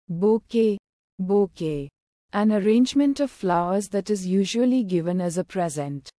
Bouquet. Bouquet. An arrangement of flowers that is usually given as a present.